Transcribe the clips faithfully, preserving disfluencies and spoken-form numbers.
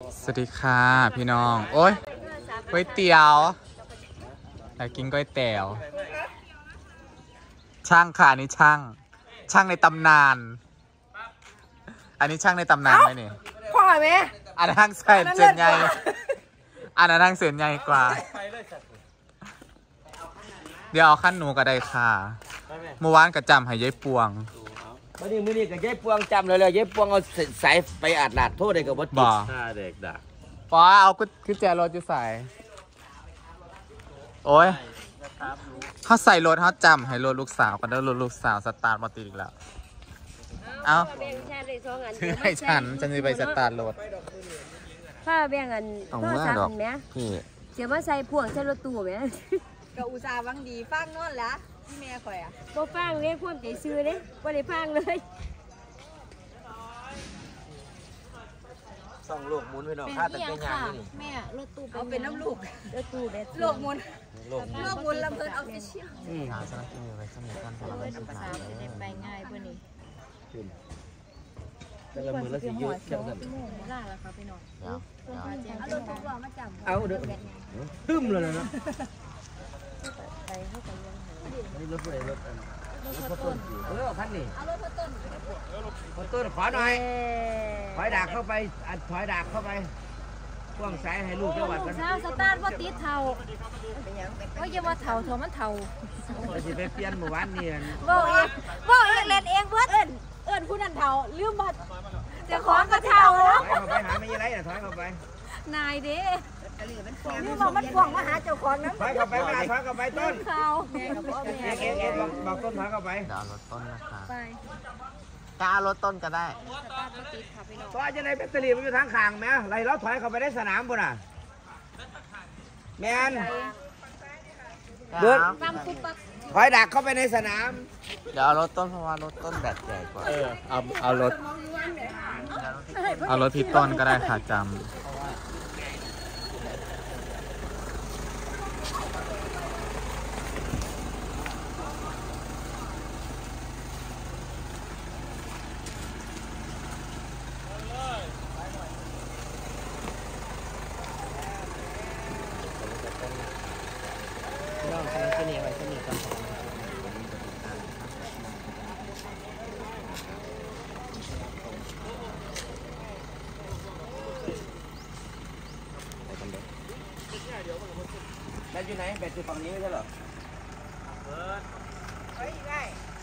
สวัสดีค่ะพี่น้องโอ้ยก๋วยเตี๋ยวอยากกินก๋วยเตี๋ยวช่างค่ะอันนี้ช่างช่างในตำนานอันนี้ช่างในตำนานไหมเนี่ยพ่อไหมอันนั้นทั้งเส้นเส้นใหญ่อันนั้นทั้งเส้นใหญ่กว่าเดี๋ยวเอาขั้นหนูก็ได้ค่ะเมื่อวานกระจำให้ยายปวงมื่อนี้มื่อนี้กับยายปวงจำเลยเลยยายปวงเอาสายไปอาดหลาดโทษเลยกับวัดบ่เด็กด่าป้าเอากุญแจรถจะใส่โอ้ยเขาใส่รถเขาจำให้รถลูกสาวกันแล้วรถลูกสาวสตาร์ทมาติดอีกแล้วเอ้าชื่อให้ฉันฉันจะไปสตาร์ทรถถ้าแบ่งกันโทรศัพท์ไหมเสียมาใส่พ่วงใส่รถตู้ไหมก็อุตส่าห์วังดีฟังนอนละที่แม่ข่อยอ่ะบ่ฟังเลยพ่วงใจซื้อเลยบ่ได้ฟังเลยส่องโลกมุนไปหน่อยค่าแต่เป็นงานนี่แม่รถตู้เอาเป็นน้ำลูกรถตู้โลกมุนโลกมุนลำเพลินเอาไปเชี่ยวอืมหาสนับสนุนไว้สนิทกันสำหรับภาษาจะได้ไปง่ายเพื่อนนี่แต่ละมือละสิยุดเจ้ากันล่าแล้วครับพี่น้องเอารถตู้รอมาจับเอาเด้อตึ้มเลยนะไปเข้าไปยังนี่รถอะไรรถรถต้นเออคันนี้เอารถต้นรถต้นขอหน่อยถอยดากเข้าไปอัดถอยดากเข้าไปพ่วงสายให้ลูกจังหวัดกันสตาร์ทว่าติดเท่าว่าอย่าว่าเท่าเท่ามันเท่าจะสิไปเปลี่ยนเมื่อวานนี่บอกเองบอกเองเล่นเองเพื่อนเอิญเอิญผู้นั้นเท่าลืมบัตรจะขอกระเท่าแล้วถอยเข้าไปหาไม่ยังไรนะถอยเข้าไปนายเด้นี่บอกมันควงมาหาเจ้าของน้ำถอยเข้าไปไม่ถอยเข้าไปต้นเขาแม่กับพ่อแม่เอ็งเอ็งบอกต้นถอยเข้าไปดาวรถต้นนะคะไปกล้ารถต้นก็ได้เพราะจะในแบตเตอรี่มันอยู่ทางข้างไหมไรเราถอยเข้าไปได้สนามปุ่นอ่ะแมนเดินถอยดักเข้าไปในสนามเดี๋ยวเอารถต้นเพราะว่ารถต้นแบตใหญ่กว่าเออเอาเอารถเอารถพี่ต้นก็ได้ค่ะจำน้องกำลังจะหนีไปจะหนีกันแบตอยู่ไหนแบตอยู่ฝั่งนี้ไม่ใช่เหรอไปได้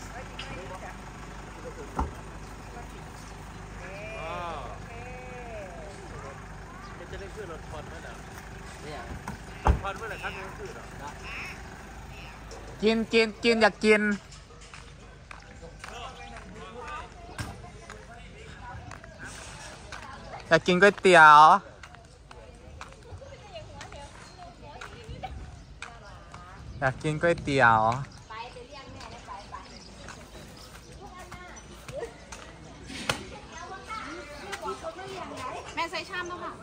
จะได้ขึ้นรถคอนไหมนะเนี่ยคอนเมื่อไหร่ครับจะขึ้นหรอกินกินกินอยากกินอยากกินก๋วยเตี๋ยวอยากกินก๋วยเตี๋ยวแม่ใส่ชามแล้วค่ะ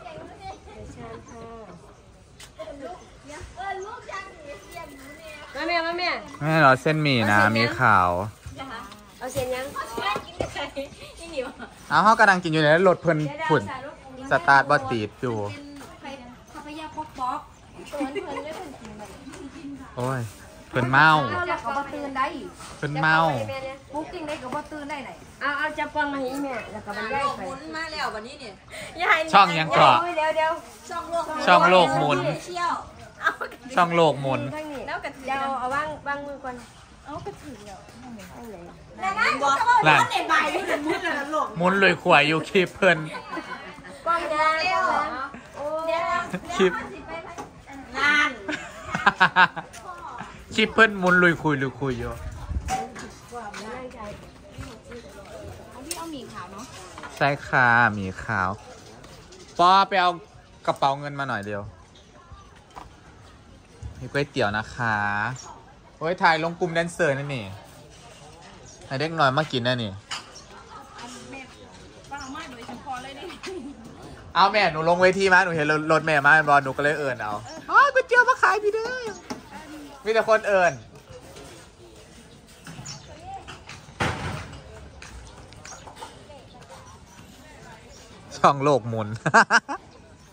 มาแม่มาแม่แม่เราเส้นหมี่นะมีขาวเอาเส้นยังเอาเขากำลังกินอยู่ในรถเพิ่นผุ่นสตาร์ทบอตีดอยู่โอ้ยเพิ่นเมาเพิ่นเมาปุ๊กกิ้งได้กับว่าตื่นได้ไหนเอาเอาจับฟังมาให้แม่แล้วก็มันได้ไปมาแล้ววันนี้เนี่ยช่องยังก่อเดี๋ยวเดี๋ยวช่องโลกช่องโลกหมุนช่องโลกหมุนแล้วกระเดี๋ยวเอาวางวางมือก่อนเอากระถือแล้วหลังหมุนเลยขวายอยู่คลิปเพิ่นกล้องยาวคลิปงานคลิปเพิ่นหมุนลุยคุยลุยคุยอยู่พี่เอาหมี่ขาวเนาะใช่ค่ะหมี่ขาวปอไปเอากระเป๋าเงินมาหน่อยเดียวมีก๋วยเตี๋ยวนะคะโอ้ยถ่ายลงกลุ่มแดนเซอร์นั่นนี่ให้เด็กหน่อยมากินนั่นนี่เอาแม่หนูลงเวทีมาหนูเห็นรถแม่มาบอลหนูก็เลยเอิญเอาอ๋อก๋วยเตี๋ยวมาขายพี่เด้อมีแต่คนเอิญช่องโลกหมุน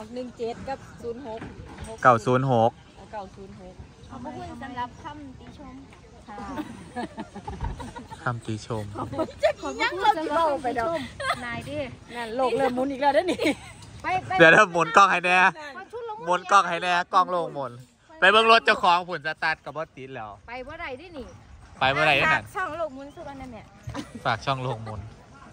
หนึ่งเจ็ดกับศูนย์หกเก้าศูนย์หกเก้าศูนย์หกขอบคุณสำหรับคำติชมค่ะคำติชมขอบคุณยังเราจะเล่าไปดอกนายดินั่นโลกเริ่มหมุนอีกแล้วเด้อนี่ไปไปเดี๋ยวเดี๋ยวหมุนกล้องให้แน่หมุนกล้องให้แน่กล้องลงหมุนไปเบิ่งรถเจ้าของผุนสตาร์ทกับบอสติดแล้วไปว่าไรดินี่ไปเมื่อไหร่นั่นช่องโลกหมุนสุดอันนั้นเนี่ยฝากช่องลงหมุน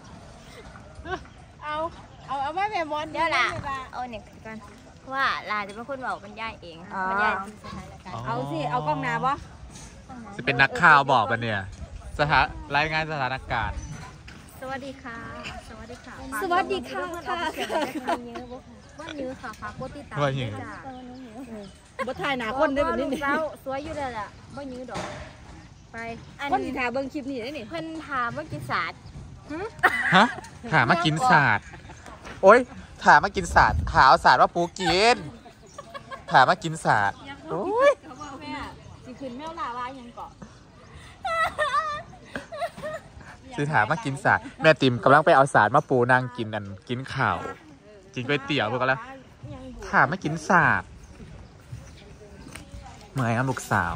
เอาเอาเอาไม่แม่มอนเดี๋ยวล่ะเอาเนี่ยกันว่าลาจะเป็นคนบอกบรรยายเองบรรยายสถานการณ์เอาสิเอากล้องหน้าบ่จะเป็นนักข่าวบอกปะเนี่ยสถานรายงานสถานการณ์สวัสดีค่ะ สวัสดีค่ะสวัสดีค่ะค่ะว่ายื้อค่ะฝากกดติดตามว่าอย่างจ้าบ่ถ่ายหน้าคนได้แบบนี้นี่เจ้าสวยอยู่เลยล่ะว่ายื้อดอกไปอันคนที่ถ่ายเบิ่งคลิปนี้ได้นี่เพิ่นถามว่ากินศาสตร์ฮะถามมากินศาสตร์โอ๊ยถามมากินศาสตร์หาเอาศาสตร์ว่าปูกินถามมากินศาสตร์โอ๊ยเขาบอกแม่สิขึ้นแมวลาว่ายังเกาะคือถามมากินศาสตร์แม่ติ๋มกำลังไปเอาศาสตร์มาปูนางกินอันกินข่าวกินก๋วยเตี๋ยวพวกกันแล้วถามมากินศาสตร์เมื่อยน้ำลูกสาว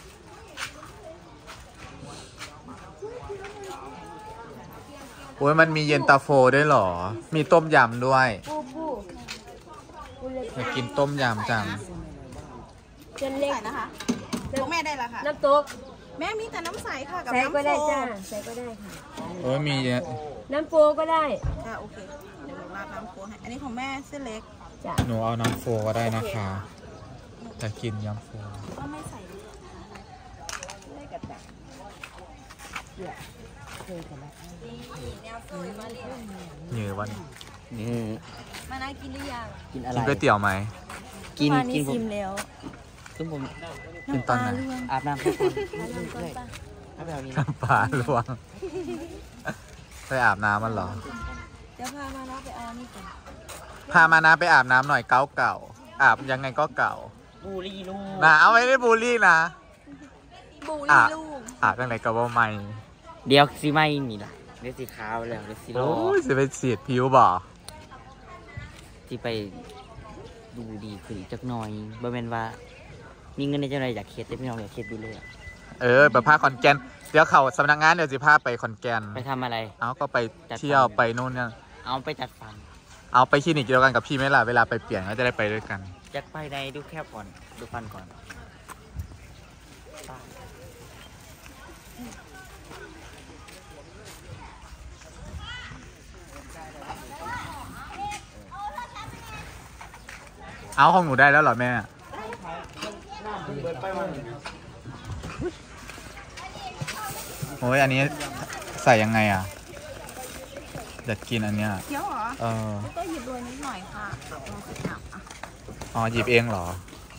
โอ้ยมันมีเย็นตาโฟด้วยเหรอมีต้มยำด้วยปูปูปูเล็กอยากกินต้มยำจังเส้นเล็กนะคะของแม่ได้ละค่ะน้ำตกแม่มีแต่น้ำใสค่ะกับใส่น้ำก็ได้โฟจ้าใส่ก็ได้ค่ะโอ้ยมีเยอะน้ำปูก็ได้อ่าโอเคเดี๋ยวราดน้ำโฟให้อันนี้ของแม่เส้นเล็กจ้ะหนูเอาน้ำโฟก็ได้นะคะแต่กินยำโฟก็ไม่ใส่ได้กับจ้ะแนวสวยมาเลยเหนือวันนี่มานากินหรือยังกินอะไรกินก๋วยเตี๋ยวไหมกินมากินี่นผมซิมแล้วซึ่งผมกินตอนไหนอาบน้ำทุกคนด้วยถ้าแบบนี้น้ำปลาลวงไปอาบน้ำมันเหรอเดี๋ยวพามานาไปเอานี่ก่อนพามานะไปอาบน้ำหน่อยเก่าเก่าอาบยังไงก็เก่าบูรี่ลูกนะเอาไม่ได้บูลลี่นะบูอ่ะรี่ลูกอาบยังไงก็ว่าไม่เดี๋ยวสีไม่มีละเดี๋ยวสีขาวแล้วเดี๋ยวสีโลโอ้ยจะไปฉีดผิวบ่ที่ไปดูดีขึ้นอีกจักหน่อยบ่แม่นว่า มีเงินในจังไรอยากเคสแต่พี่น้องอยากเคสดูเลยเออแบบพาขอนแก่นเดี๋ยวเขาสำนักงานเดี๋ยวจะพาไปขอนแก่นไปทำอะไรเอาก็ไปเที่ยวไปนู่นเนี่ยเอาไปจัดฟันเอาไปคลินิกเดียวกันกับพี่ไหมล่ะเวลาไปเปลี่ยนก็จะได้ไปด้วยกันจัดไปในดูแคบก่อนดูฟันก่อนเอาของหนูได้แล้วเหรอแม่โอ้ยอันนี้ใส่ยังไงอ่ะอยากกินอันเนี้ยเคี้ยวเหรอเออก็หยิบโรยนิดหน่อยค่ะลองสิค่ะอ่ะอ๋อหยิบเองเหรอ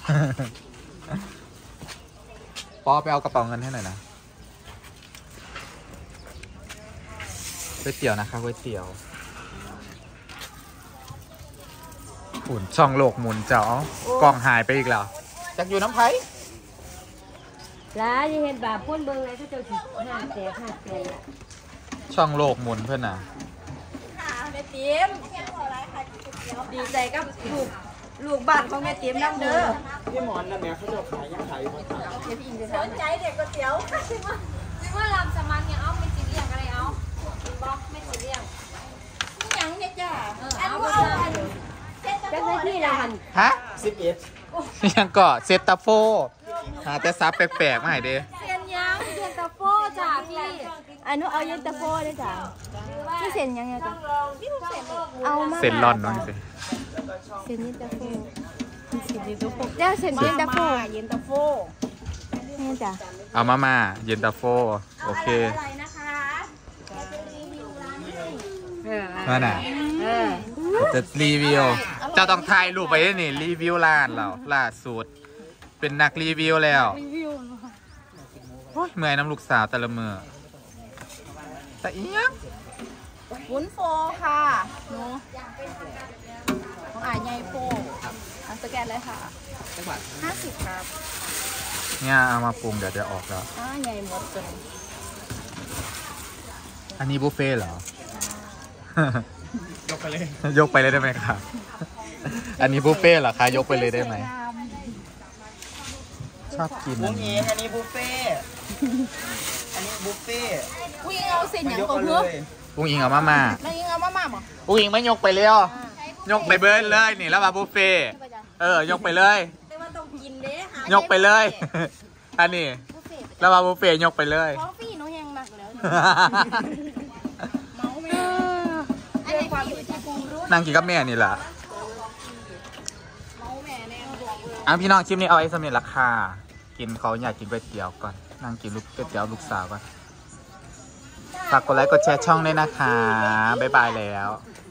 ปอไปเอากระเป๋าเงินให้หน่อยนะก๋วยเตี๋ยวนะคะก๋วยเตี๋ยวหุ่นช่องโลกหมุนเจ้ากล่องหายไปอีกแล้วจากอยู่น้ำไผ่แล้วจะเห็นบาปพ่นเบิ่งอะไรก็เจะสิห้าแสนห้าแสนช่องโลกหมุนเพื่อนน่ะค่ะแม่ติ๋มดีใจกับลูกลูกบ้านของแม่ติ๋มน้ำเด้อพี่หมอนนะแม่เขาจะขายยังขายอยู่สนใจเด็กก๋วยเตี๋ยวคิดว่าคิดว่าลำสมันเนี่ยเอาไม่จีเรียงอะไรเอาบอกไม่จีเรียงยังเนี่ยจ้าอันว่าเอาอันจะใช้ที่ละหันฮะสิบเอ็ดยังเกาะเซตตาโฟหาแต่ซับแปลกๆมาให้เด้เซียนยังเซียนตะโฟจ้าพี่อันนู้นเอาเย็นตะโฟด้วยจ้าพี่เซียนยังไงจ้าเอามาเซนลอนน้องสิเซียนเย็นตะโฟเซียนเย็นตะโฟเจ้าเซียนเย็นตะโฟเย็นตะโฟนี่จ้าเอามามาเย็นตาโฟโอเคอะไรนะคะจะรีวิวร้านให้นั่นน่ะจะรีวิวเจ้าต้องถ่ายรูปไปด้วยนี่รีวิวร้านเราล่าสุดเป็นนักรีวิวแล้วโอ้ยเมื่อยน้ำลูกสาวแต่ละมือแต่อีหยังวุ้นโฟค่ะหนูของอายใหญ่โฟอันสแกนเลยค่ะห้าสิบครับเนี่ยเอามาปรุงเดี๋ยวจะออกแล้วอ่าใหญ่หมดเลยอันนี้บุฟเฟ่ต์เหรอ ยกไปเลย ยกไปเลยได้ไหมครับอันนี้บุฟเฟ่ต์เหรอคะยกไปเลยได้ไหมชอบกินบุ้อังนอินี้งอันนี้บุฟเฟ่อันนี้บุฟเฟ่อุ้ยเอาเส้นอย่างยกก่อนเอาเพื่อเลยอุ้งอิงเอามามาแล้วยิงเอามาม่าบ่อุ้งอิงไม่ยกไปเลยอ่ะยกไปเบิร์นเลยนี่แล้วมาบุฟเฟ่ต์เออยกไปเลยแต่ว่าต้องกินเด้หายกไปเลย อันนี้แล้วมาบุฟเฟ่ต์ยกไปเลยคอฟฟี่น้องแห้งมากแล้วเมาแม่อันนี้ความอยู่ที่ภูมิรู้นั่งกินกับแม่นี่แหละเมาแม่แน่บอกเลยอ่ะพี่น้องชิมนี่เอาไอ้สำเร็จราคากินเขาอยากกินก๋วยเตี๋ยวก่อนนั่งกินลูกก๋วยเตี๋ยวลูกสาวก่อนฝากกดไลค์กดแชร์ช่องด้วยนะคะบ๊ายบายแล้วบ